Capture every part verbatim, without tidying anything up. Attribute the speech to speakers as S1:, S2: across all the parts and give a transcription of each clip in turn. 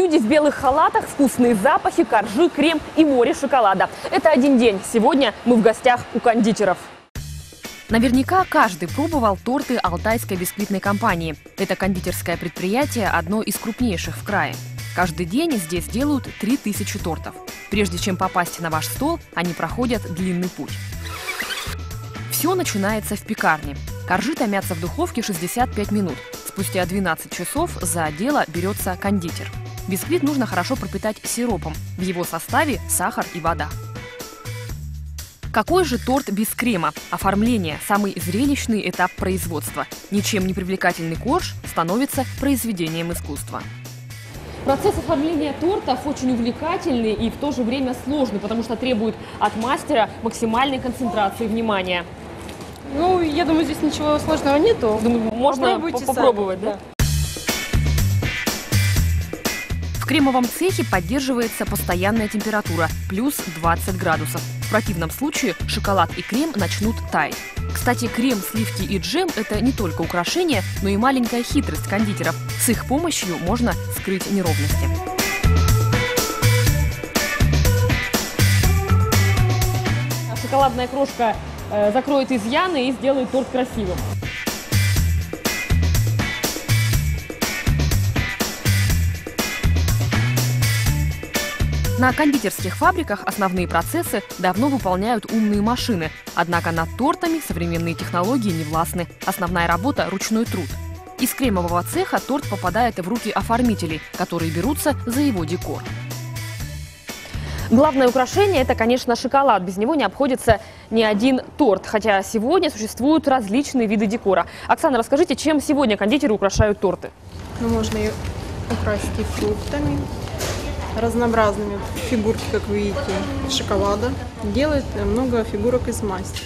S1: Люди в белых халатах, вкусные запахи, коржи, крем и море шоколада. Это один день. Сегодня мы в гостях у кондитеров. Наверняка каждый пробовал торты Алтайской бисквитной компании. Это кондитерское предприятие одно из крупнейших в крае. Каждый день здесь делают три тысячи тортов. Прежде чем попасть на ваш стол, они проходят длинный путь. Все начинается в пекарне. Коржи томятся в духовке шестьдесят пять минут. Спустя двенадцать часов за дело берется кондитер. Бисквит нужно хорошо пропитать сиропом. В его составе сахар и вода. Какой же торт без крема? Оформление – самый зрелищный этап производства. Ничем не привлекательный корж становится произведением искусства. Процесс оформления тортов очень увлекательный и в то же время сложный, потому что требует от мастера максимальной концентрации внимания.
S2: Ну, я думаю, здесь ничего сложного нету.
S1: Думаю, можно попробовать, да? да? В кремовом цехе поддерживается постоянная температура – плюс двадцать градусов. В противном случае шоколад и крем начнут таять. Кстати, крем, сливки и джем – это не только украшение, но и маленькая хитрость кондитеров. С их помощью можно скрыть неровности. Шоколадная крошка э, закроет изъяны и сделает торт красивым. На кондитерских фабриках основные процессы давно выполняют умные машины. Однако над тортами современные технологии не властны. Основная работа – ручной труд. Из кремового цеха торт попадает в руки оформителей, которые берутся за его декор. Главное украшение – это, конечно, шоколад. Без него не обходится ни один торт. Хотя сегодня существуют различные виды декора. Оксана, расскажите, чем сегодня кондитеры украшают торты?
S2: Ну, можно и украсить и фруктами, разнообразными фигурки, как вы видите, шоколада. Делает много фигурок из масти.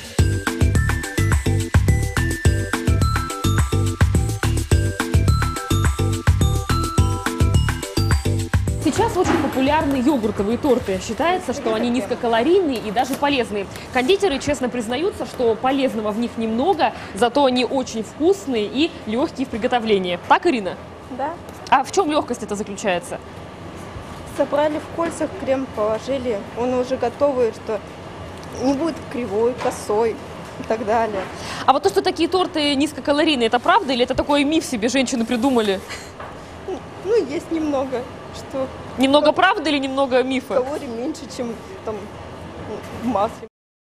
S1: Сейчас очень популярны йогуртовые торты. Считается, что они низкокалорийные и даже полезные. Кондитеры честно признаются, что полезного в них немного, зато они очень вкусные и легкие в приготовлении. Так, Ирина?
S3: Да.
S1: А в чем легкость это заключается?
S3: Собрали в кольцах, крем положили, он уже готовый, что не будет кривой, косой и так далее.
S1: А вот то, что такие торты низкокалорийные, это правда или это такой миф себе женщины придумали?
S3: Ну, есть немного. Что
S1: немного правды или немного мифа?
S3: В калорий меньше, чем там в масле.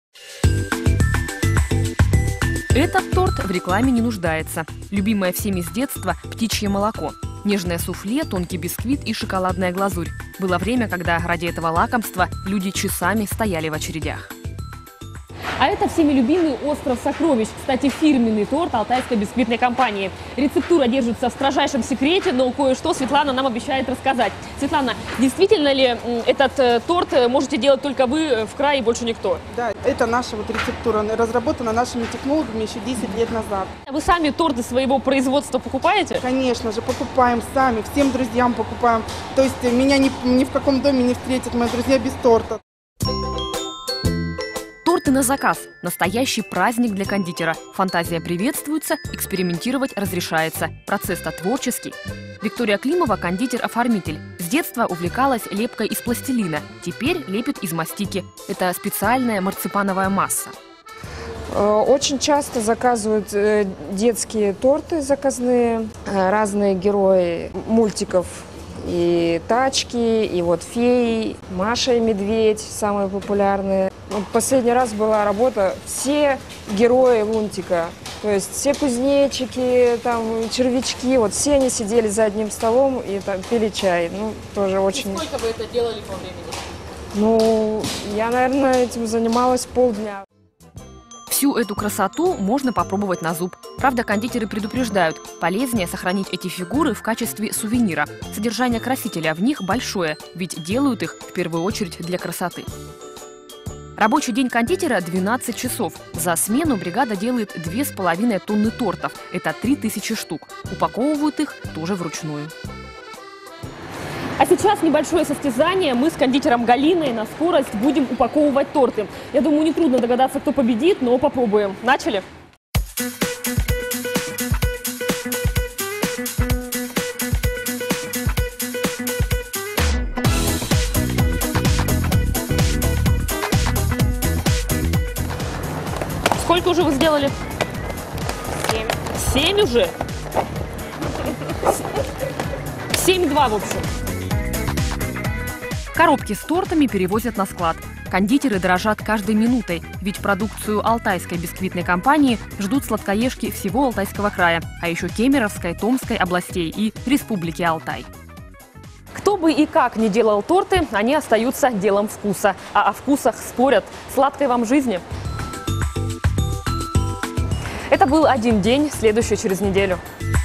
S1: Этот торт в рекламе не нуждается. Любимое всеми с детства – птичье молоко. Нежное суфле, тонкий бисквит и шоколадная глазурь. Было время, когда ради этого лакомства люди часами стояли в очередях. А это всеми любимый остров сокровищ. Кстати, фирменный торт Алтайской бисквитной компании. Рецептура держится в строжайшем секрете, но кое-что Светлана нам обещает рассказать. Светлана, действительно ли этот э, торт можете делать только вы в крае и больше никто?
S4: Да, это наша вот рецептура, разработана нашими технологами еще десять лет назад.
S1: Вы сами торты своего производства покупаете?
S4: Конечно же, покупаем сами, всем друзьям покупаем. То есть меня ни, ни в каком доме не встретят мои друзья без торта.
S1: Торты на заказ – настоящий праздник для кондитера. Фантазия приветствуется, экспериментировать разрешается. Процесс-то творческий. Виктория Климова – кондитер-оформитель. С детства увлекалась лепкой из пластилина. Теперь лепит из мастики. Это специальная марципановая масса.
S5: Очень часто заказывают детские торты заказные, разные герои мультиков. И тачки, и вот феи, Маша и Медведь самые популярные. Последний раз была работа все герои лунтика. То есть все кузнечики, там, червячки, вот все они сидели за одним столом и там пили чай. Ну, тоже очень...
S1: И сколько вы это делали по времени?
S5: Ну, я, наверное, этим занималась полдня.
S1: Всю эту красоту можно попробовать на зуб. Правда, кондитеры предупреждают, полезнее сохранить эти фигуры в качестве сувенира. Содержание красителя в них большое, ведь делают их в первую очередь для красоты. Рабочий день кондитера – двенадцать часов. За смену бригада делает две с половиной тонны тортов. Это три тысячи штук. Упаковывают их тоже вручную. А сейчас небольшое состязание. Мы с кондитером Галиной на скорость будем упаковывать торты. Я думаю, нетрудно догадаться, кто победит, но попробуем. Начали? Сколько уже вы сделали?
S3: Семь.
S1: Семь уже? Семь-два, в общем. Коробки с тортами перевозят на склад. Кондитеры дрожат каждой минутой, ведь продукцию Алтайской бисквитной компании ждут сладкоежки всего Алтайского края, а еще Кемеровской, Томской областей и Республики Алтай. Кто бы и как ни делал торты, они остаются делом вкуса. А о вкусах спорят. Сладкой вам жизни! Это был один день, следующий через неделю.